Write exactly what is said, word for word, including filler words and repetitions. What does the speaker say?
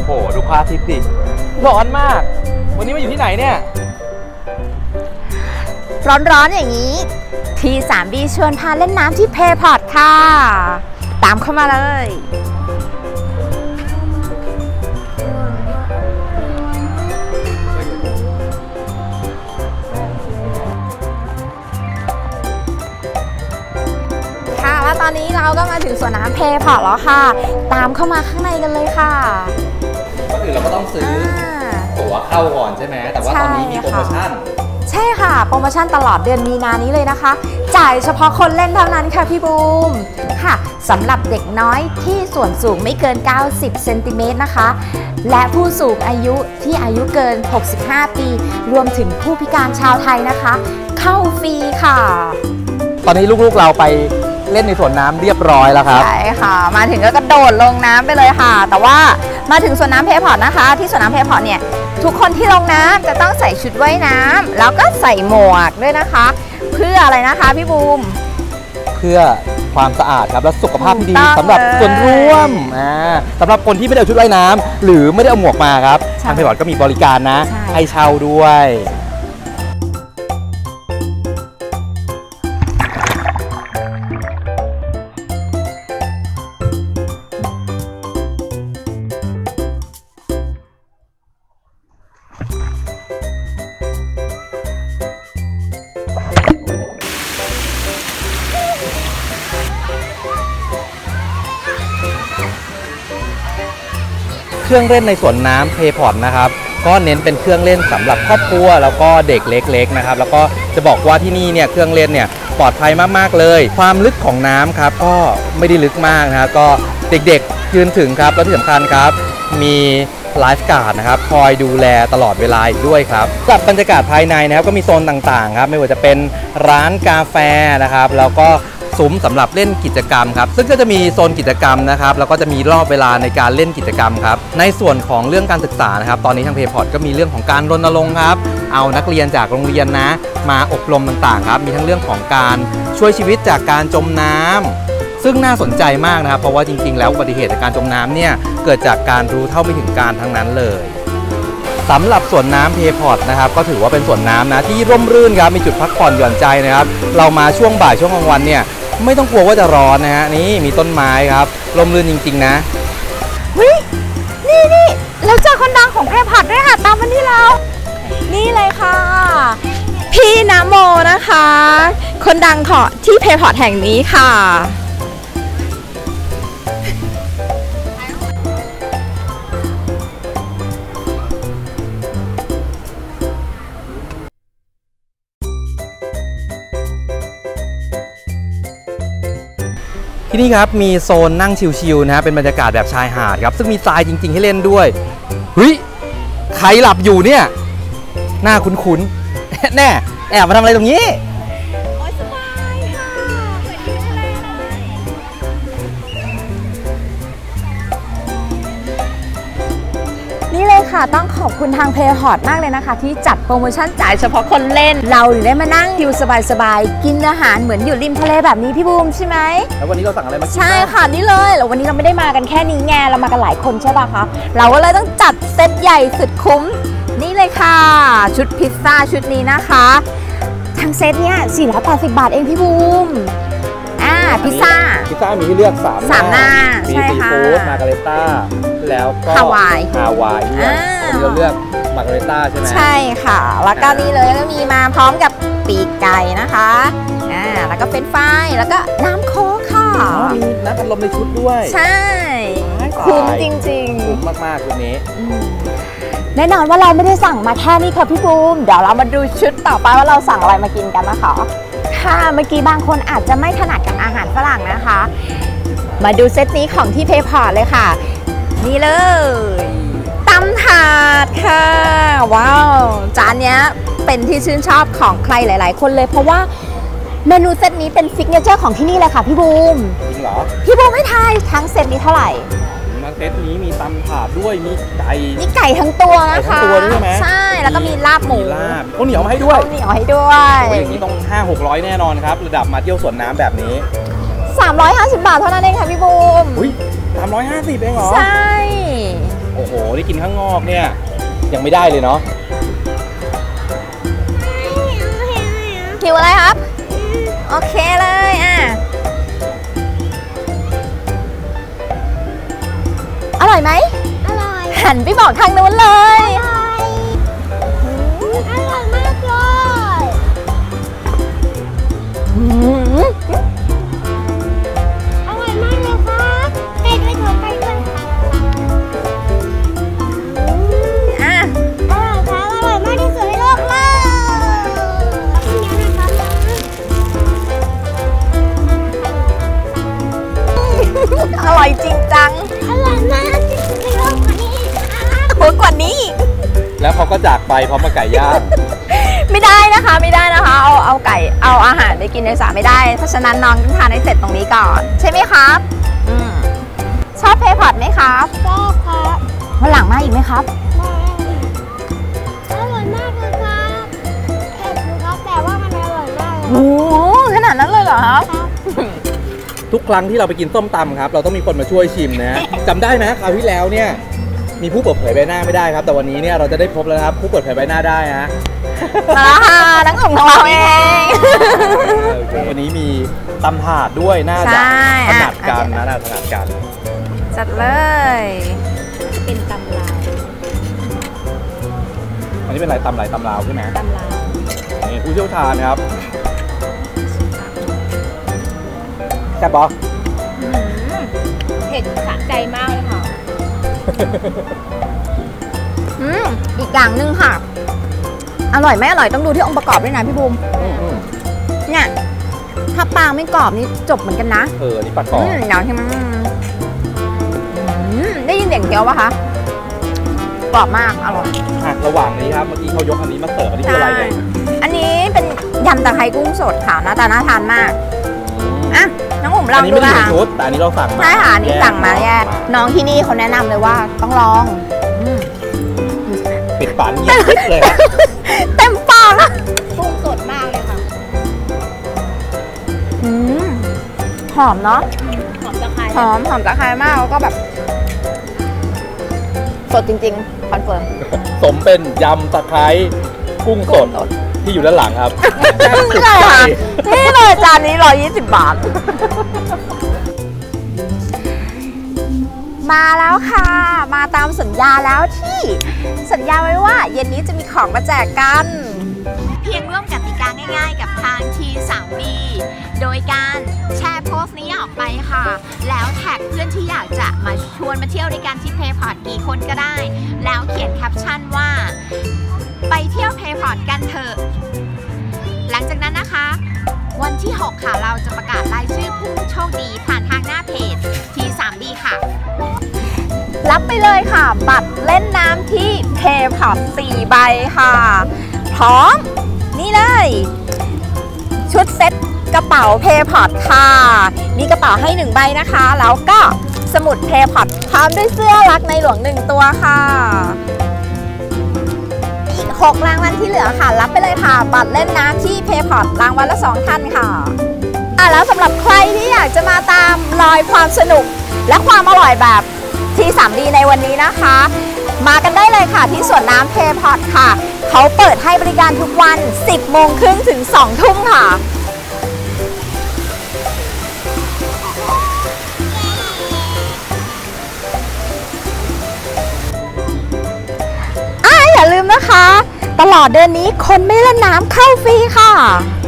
หดูพระอาทิตย์ดิร้อนมากวันนี้มาอยู่ที่ไหนเนี่ยร้อนๆอย่างนี้ทีสามบีชวนพาเล่นน้ำที่เพย์พอร์ตค่ะตามเข้ามาเลยค่ะแล้วตอนนี้เราก็มาถึงสวนน้ำเพย์พอร์ตแล้วค่ะตามเข้ามาข้างในกันเลยค่ะก็คือเราก็ต้องซื้อตั๋วเข้าก่อนใช่ไหมแต่ว่าตอนนี้มีโปรโมชั่นใช่ค่ะโปรโมชั่นตลอดเดือนมีนานี้เลยนะคะจ่ายเฉพาะคนเล่นเท่านั้นค่ะพี่บูมค่ะสำหรับเด็กน้อยที่ส่วนสูงไม่เกินเก้าสิบเซนติเมตรนะคะและผู้สูงอายุที่อายุเกินหกสิบห้าปีรวมถึงผู้พิการชาวไทยนะคะเข้าฟรีค่ะตอนนี้ลูกๆเราไปเล่นในสวนน้ำเรียบร้อยแล้วครับใช่ค่ะมาถึงก็กระโดดลงน้ำไปเลยค่ะแต่ว่ามาถึงสวนน้ำเพย์พอร์ตนะคะที่สวนน้ำเพย์พอร์ตเนี่ยทุกคนที่ลงน้ำจะต้องใส่ชุดว่ายน้ำแล้วก็ใส่หมวกด้วยนะคะเพื่ออะไรนะคะพี่บูมเพื่อความสะอาดครับและสุขภาพที่ดีสำหรับส่วนรวมอ่าสำหรับคนที่ไม่ได้เอาชุดว่ายน้ำหรือไม่ได้เอาหมวกมาครับทางเพย์พอร์ตก็มีบริการนะให้เช่าด้วยเครื่องเล่นในสวนน้ำเพย์พอร์ตนะครับก็เน้นเป็นเครื่องเล่นสำหรับครอบครัวแล้วก็เด็กเล็กๆนะครับแล้วก็จะบอกว่าที่นี่เนี่ยเครื่องเล่นเนี่ยปลอดภัยมากๆเลยความลึกของน้ำครับก็ไม่ได้ลึกมากนะครับก็เด็กๆยืนถึงครับแล้วที่สำคัญครับมีไลฟ์การ์ดนะครับคอยดูแลตลอดเวลาอีกด้วยครับสำหรับบรรยากาศภายในนะครับก็มีโซนต่างๆครับไม่ว่าจะเป็นร้านกาแฟนะครับแล้วก็ซุ้มสำหรับเล่นกิจกรรมครับซึ่งก็จะมีโซนกิจกรรมนะครับแล้วก็จะมีรอบเวลาในการเล่นกิจกรรมครับในส่วนของเรื่องการศึกษานะครับตอนนี้ทางเพย์พอร์ตก็มีเรื่องของการรณรงค์ครับเอานักเรียนจากโรงเรียนนะมาอบรมต่างๆครับมีทั้งเรื่องของการช่วยชีวิตจากการจมน้ำซึ่งน่าสนใจมากนะครับเพราะว่าจริงๆแล้วอุบัติเหตุจากการจมน้ำเนี่ยเกิดจากการรู้เท่าไม่ถึงการทั้งนั้นเลยสำหรับสวนน้ำเพย์พอร์ตนะครับก็ถือว่าเป็นสวนน้ำนะที่ร่มรื่นครับมีจุดพักผ่อนหย่อนใจนะครับเรามาช่วงบ่ายช่วงกลางวันเนี่ยไม่ต้องกลัวว่าจะร้อนนะฮะนี่มีต้นไม้ครับร่มรื่นจริงๆนะวินี่นี่เราเจอคนดังของเพย์พอร์ตด้วยค่ะตามมานี่เรานี่เลยค่ะพี่ณโมนะคะคนดังของที่เพย์พอร์ตแห่งนี้ค่ะที่นี่ครับมีโซนนั่งชิลๆนะฮะเป็นบรรยากาศแบบชายหาดครับซึ่งมีทรายจริงๆให้เล่นด้วยเฮ้ยใครหลับอยู่เนี่ยหน้าคุ้นๆแน่แอบมาทำอะไรตรงนี้โอ้ยสบายค่ะเหมือนอยู่ทะเลเลยนี่เลยค่ะต้องขอบคุณทางเพย์พอร์ตมากเลยนะคะที่จัดโปรโมชั่นจ่ายเฉพาะคนเล่นเราถึงได้มานั่งอยู่สบายๆกินอาหารเหมือนอยู่ริมทะเลแบบนี้พี่บูมใช่ไหมแล้ววันนี้เราสั่งอะไรมากินใช่ค่ะนี่เลยแล้ววันนี้เราไม่ได้มากันแค่นี้ไงเรามากันหลายคนใช่ป่ะคะเราก็เลยต้องจัดเซตใหญ่สุดคุ้มนี่เลยค่ะชุดพิซซ่าชุดนี้นะคะทั้งเซตเนี้ยสี่ร้อยแปดสิบบาทเองพี่บูมอ่าพิซซ่าพิซซ่ามีให้เลือกสามสามหน้ามีซีฟู้ดมาการิต้าแล้วก็ฮาวายฮาวายเนี่ยเราเลือกมาการิต้าใช่ไหมใช่ค่ะแล้วก็นี่เลยก็มีมาพร้อมกับปีกไก่นะคะอ่าแล้วก็เป็นไฟแล้วก็น้ำโค้กค่ะมีน้ำอัดลมในชุดด้วยใช่คุ้มจริงๆคุ้มมากๆชุดนี้แน่นอนว่าเราไม่ได้สั่งมาแค่นี้ค่ะพี่บูมเดี๋ยวเรามาดูชุดต่อไปว่าเราสั่งอะไรมากินกันนะคะค่ะเมื่อกี้บางคนอาจจะไม่ถนัดกับอาหารฝรั่งนะคะมาดูเซตนี้ของที่เพย์พอร์ตเลยค่ะนี่เลยตำถาดค่ะว้าวจานนี้เป็นที่ชื่นชอบของใครหลายๆคนเลยเพราะว่าเมนูเซตนี้เป็นซิกเนเจอร์ของที่นี่เลยค่ะพี่บูมจริงเหรอพี่บูมให้ทายทั้งเซตนี้เท่าไหร่ทั้งเซตนี้มีตำถาดด้วยมีไก่มีไก่ทั้งตัวนะคะทั้งตัวด้วยไหมใช่แล้วก็มีลาบหมูมีลาบข้าวเหนียวมาให้ด้วยข้าวเหนียวให้ด้วยอย่างนี้ต้อง ห้าหกร้อย แน่นอนครับระดับมาเที่ยวสวนน้ำแบบนี้สามร้อยห้าสิบบาทเท่านั้นเองค่ะพี่บูมอุ้ยสามร้อยห้าสิบเองเหรอใช่โอ้โหที่กินข้างนอกเนี่ยยังไม่ได้เลยเนาะหิวอะไรครับโอเคเลยอ่ะอร่อยไหมอร่อยหันไปบอกทางนู้นเลยอร่อยอร่อยมากเลยอร่อยมากเลยครับไปด้วยเถอะไปด้วยอ่ะอร่อยครับอร่อยมากที่สุดในโลกเลยอร่อยจริงจังอร่อยมากที่สุดในโลกกว่านี้โหกว่านี้แล้วเขาก็จากไปพร้อมกับไก่ย่างไม่ได้นะคะไม่ได้นะคะเอาเอาไก่เอาอาหารไปกินในสระไม่ได้เพราะฉะนั้นน้องต้องทานให้เสร็จตรงนี้ก่อนใช่ไหมครับอืมชอบเพย์พอตไหมครับชอบครับวันหลังมาอีกไหมครับอร่อยมากเลยครับเผ็ดครับแต่ว่ามันอร่อยมากโอ้ขนาดนั้นเลยเหรอครับทุกครั้งที่เราไปกินส้มตำครับเราต้องมีคนมาช่วยชิมนะจำได้ไหมคราวที่แล้วเนี่ยมีผู้เปิดเผยใบหน้าไม่ได้ครับแต่วันนี้เนี่ยเราจะได้พบแล้วครับผู้เปิดเผยใบหน้าได้ฮะมาแล้วค่ะนักส่งของเราเองวันนี้มีตำถาดด้วยน่าจะถนัดกันนะน่าถนัดกันจัดเลยเป็นตำลาวอันนี้เป็นอะไรตำไรตำลาวใช่ไหมตำลาวนี่ผู้เชี่ยวชาญครับแซ่บปะเผ็ดสะใจมากเลยค่ะอืมอีกอย่างหนึ่งค่ะอร่อยไม่อร่อยต้องดูที่องค์ประกอบด้วยนะพี่บูมเนี่ยถ้าปลาไม่กรอบนี่จบเหมือนกันนะเออนี่ปลากรอบอย่างที่มันได้ยินเสียงเคี้ยวปะคะกรอบมากอร่อยระหว่างนี้ครับเมื่อกี้เขายกอันนี้มาเสิร์ฟอันนี้คืออะไรเนี่ยอันนี้เป็นยำตะไคร้กุ้งสดค่ะหน้าตาน่าทานมากอ่ะน้องอุ๋มลองดูค่ะชุดแต่อันนี้เราสั่งมาใช่ค่ะอันนี้สั่งมาแยกน้องที่นี่เขาแนะนำเลยว่าต้องลองปิดปากเงียบเลยเต็มปากอะกุ้งสดมากเลยค่ะอืมหอมเนาะหอมตะไคร้หอมหอมตะไคร้มากแล้วก็แบบสดจริงๆคอนเฟิร์มสมเป็นยำตะไคร้กุ้งสดที่อยู่ด้านหลังครับนี่เลยค่ะนี่เลยจานนี้หนึ่งร้อยยี่สิบบาทมาแล้วค่ะมาตามสัญญาแล้วที่สัญญาไว้ว่าเย็นนี้จะมีของมาแจกกันเพียงร่วมกติกาง่ายๆกับทาง ที ทรี บี โดยการแชร์โพสต์นี้ออกไปค่ะแล้วแท็กเพื่อนที่อยากจะมาชวนมาเที่ยวด้วยกันที่เพย์พอร์ตกี่คนก็ได้แล้วเขียนแคปชั่นว่าไปเที่ยวเพย์พอร์ตกันเถอะหลังจากนั้นนะคะวันที่หกค่ะเราจะประกาศรายชื่อผู้โชคดีผ่านทางหน้าเพจ ที ทรี บี ค่ะรับไปเลยค่ะบัตรเล่นน้ำที่เพย์พอร์ตสี่ใบค่ะพร้อมนี่เลยชุดเซ็ตกระเป๋าเพย์พอร์ตค่ะมีกระเป๋าให้หนึ่งใบนะคะแล้วก็สมุดเพย์พอร์ตพร้อมด้วยเสื้อรักในหลวงหนึ่งตัวค่ะอีกหกรางวัลที่เหลือค่ะรับไปเลยค่ะบัตรเล่นน้ำที่เพย์พอร์ตรางวัลละสองท่านค่ะแล้วสำหรับใครที่อยากจะมาตามรอยความสนุกและความอร่อยแบบที ทรี บี ในวันนี้นะคะมากันได้เลยค่ะที่สวนน้ำเพย์พอร์ตค่ะเขาเปิดให้บริการทุกวัน สิบโมงครึ่งถึงสองทุ่มค่ะอ่าอย่าลืมนะคะตลอดเดือนนี้คนไม่เล่นน้ำเข้าฟรีค่ะ